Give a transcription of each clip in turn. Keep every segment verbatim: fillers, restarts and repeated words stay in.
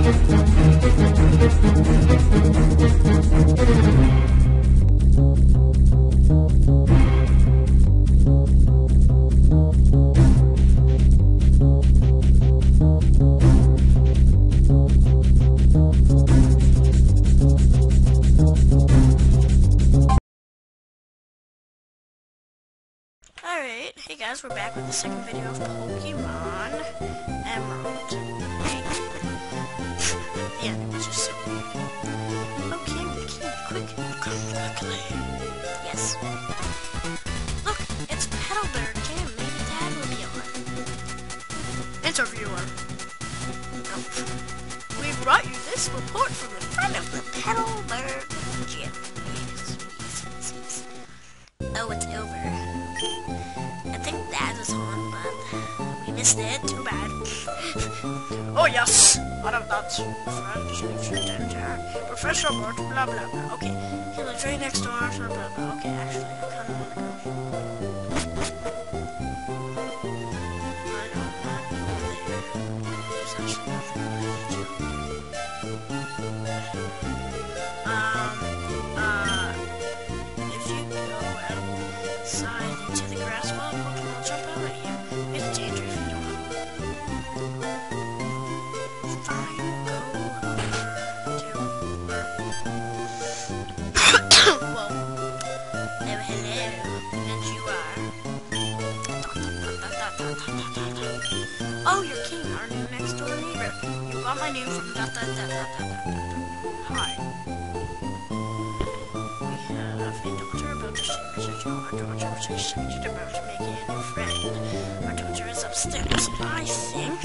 Alright, hey guys, we're back with the second video of Pokemon Emerald. Hey. Yeah, it's just so weird. Okay, Mickey, quick, come quickly. Yes. Look, it's Petalburg Gym. Maybe Dad will be on. Interviewer. Oh. We brought you this report from the front of the Petalburg Gym. Yes, yes, yes, yes. Oh, it's over. I think Dad was on, but we missed it. Too bad. Oh yes, what of that? Professor Bart, blah blah blah. Okay, he lives right next door. Blah blah blah. Okay, actually, I kind of want to go. I don't want to go there. There's actually nothing Um, uh, if you go outside into the grass wall, Pokemon will jump out at you. It's dangerous if you don't. Fine, go over to well, hello, hello, and you are. Oh, you're King, our new next door neighbor. You got my name from dot dot dot dot dot dot. Hi. We have a doctor about to share research on our daughter, which is excited about making a new friend. Our daughter is upstairs, I think.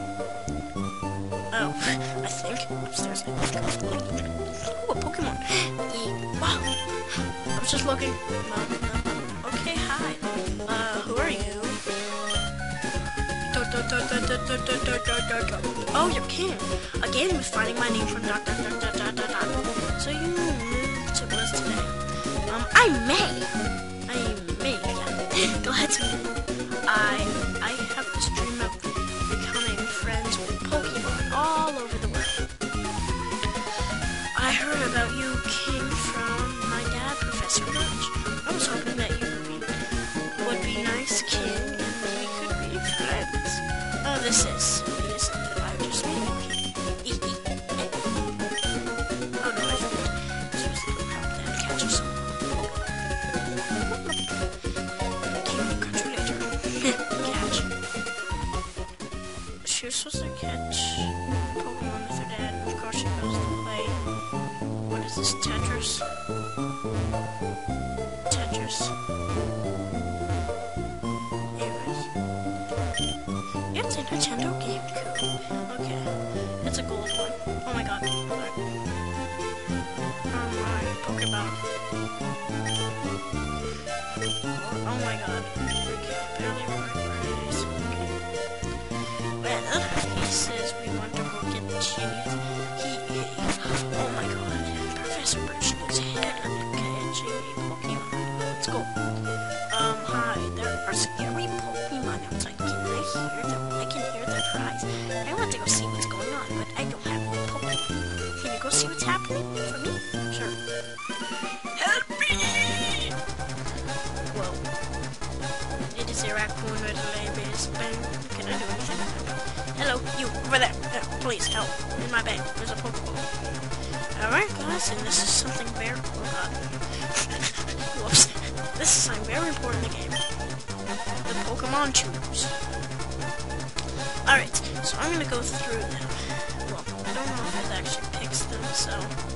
Oh, I think upstairs. Oh, a Pokemon. E wow. I was just looking. No, no. Okay, hi. Uh, who are you? Oh, you're King. Again, we're finding my name from dot dot dot dot dot dot dot. So you moved to us today. Um, I'm May. I'm May. Go ahead, I I have this dream of becoming friends with Pokemon all over the world. I heard about you, King, from my dad, Professor Roach. I was hoping that you would be nice, King, and we could be friends. Oh, this is yes, I just made it. Oh no, I forgot. This was the crap that catches someone. Catch you later. Catch. She was supposed to catch Pokemon with her dad, and of course she goes to play. What is this? Tetris? Tetris. Anyways. It's a Nintendo GameCube. Okay. It's a gold one. Oh my god. Oh my Pokemon. Oh my god. Okay, barely remember where it is. Okay. Well, he says we want to go get the genius. He, oh my god. Professor Birch needs help catching a Pokemon. Let's go. Um, hi. There are scary Pokemon outside. Can I hear them? I can hear their cries. I want to go see what's going on, but I don't have any Pokemon. Can you go see what's happening for me? Sure. Help me! Whoa. It is a raccoon with a lay base bang. Can I do anything? Hello, you, over there. Uh, please, help. In my bag. There's a Pokeball. Alright, guys, and this is something very... Oh, God. Whoops. This is something very important in the game. The Pokemon Choose. Alright, so I'm gonna go through them. Well, I don't know if it actually picks them, so...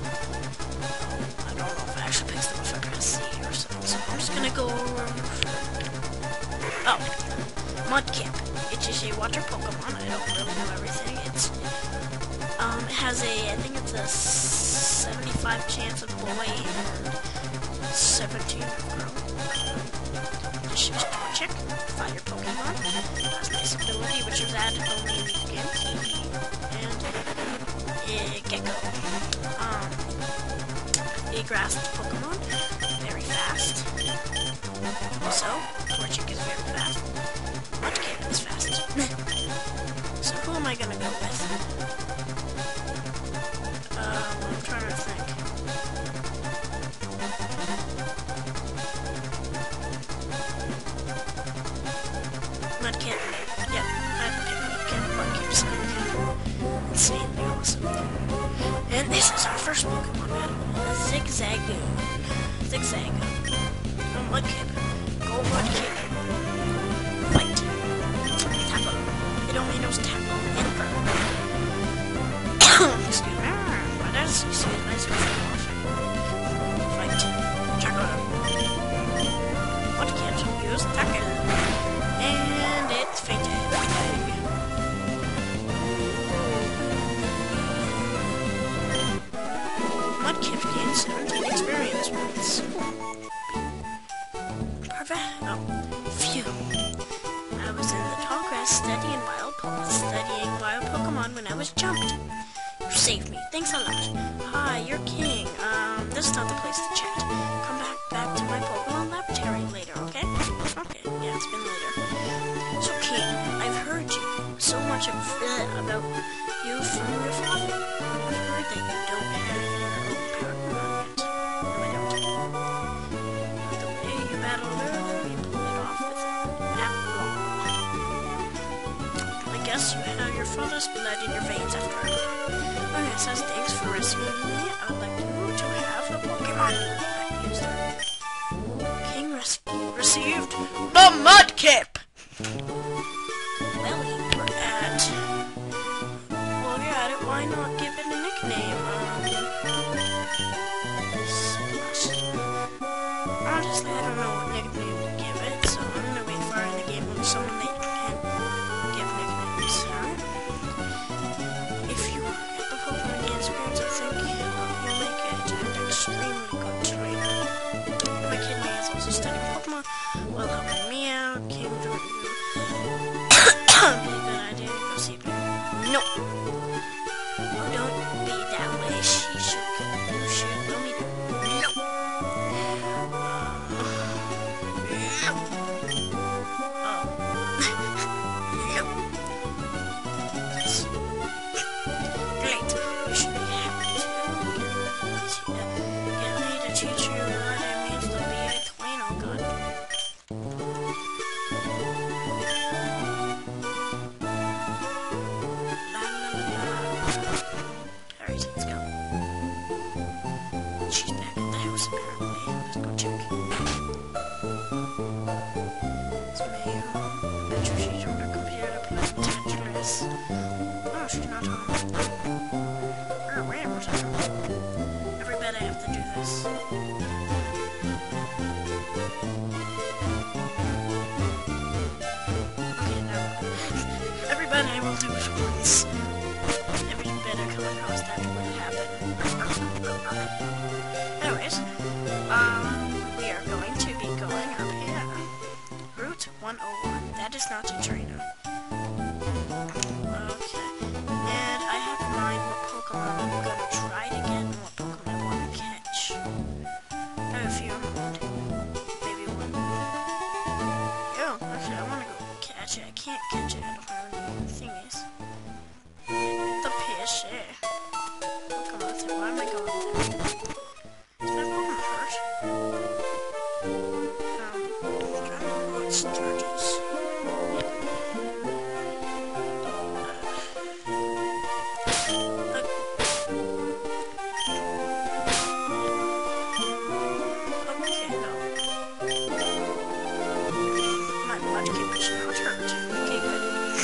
I don't know if it actually picks them if I press C or something, so I'm just gonna go over... Oh, Mudkip. It is a water Pokemon. I don't really know everything. It's... Um, it has a... I think it's a seventy-five chance of boy and seventeen of girl. Just use Torchic, fire Pokemon, has nice ability, which is added only in the game, and a Gecko. Um, a grass Pokemon, very fast. Also, Torchic is very fast. Mudkip is fast. So who am I gonna go with? awesome. And this is our first Pokemon battle. Zigzagoon. Zigzagoon. Oh, Mudkip. Go Mudkip. Fight. Tackle. It only knows tackle and burn. Excuse me. What else? Excuse my switch. Fight. Tackle. Mudkip. Use tackle. And it's fainted. Mudkip gains seventeen experience points. Perfect. Oh, phew. I was in the tall grass studying wild po studying wild Pokemon when I was jumped. You saved me. Thanks a lot. Hi, you're King. Um, this is not the place to chat. Come back back to my Pokemon laboratory later, okay? Okay. Yeah, it's been later. So, King, I've heard you so much of, uh, about you from your father. I've heard that you don't have your own Pokemon yet. No, I don't. The way you battled earlier, you pulled it off with that wall. I guess you have your father's blood in your veins after all. Okay, says thanks for rescuing me. I would like you to have a Pokemon that used her. King res received the Mudkip! Well, you were at... Well, you're at it. Why not give it a nickname? Um... Splash. Honestly, I don't know what nickname to give it, so I'm gonna wait for in the game when someone that you can give nicknames, huh? If you get the Pokemon game experience, I think you'll make it an extremely good trainer. My kid may is also studying Pokemon while helping me out. King, don't you be a good idea to go see her? No. Oh, don't be that way. She should. You should. Let me. No. No. Oh. No. Yes. Great. You should be happy to get me to teach you what it means to be a twin. Oh God. Alright, let's go. She's back at the house apparently. Let's go check. It's Mayo. I'm sure she's on her computer to play Tetris. Oh, she's not home. Oh, wait a second. Every bit I have to do this. Okay, now. Every bit I will do it once. Every bit I come across that will happen. Anyways, um, we are going to be going up here. Route one oh one. That is not a trainer. Okay. And I have in mind what Pokemon I'm going to try to get and what Pokemon I want to catch. I have a few in mind. Maybe one. Oh, actually, I want to go catch it. I can't catch it. I don't have any thingies. The fish, yeah. I'll come with it. Why am I going there? Is my Pokemon hurt? Um, I don't know what it charges. Okay, no. My Mudkip is not hurt. Okay, good.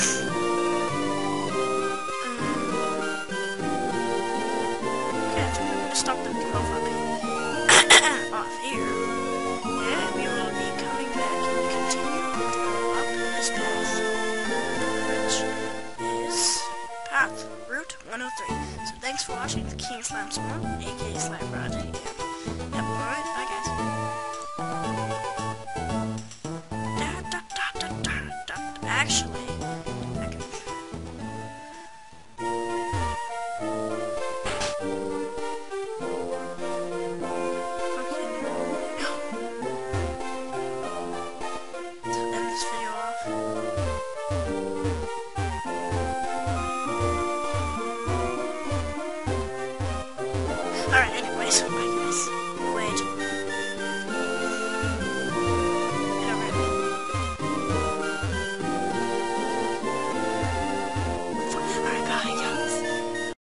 Stop them to move up off here. And we will be coming back and continue up this path, which is path route one oh three. So thanks for watching the King Slime Swan, aka Slime Rod. Have a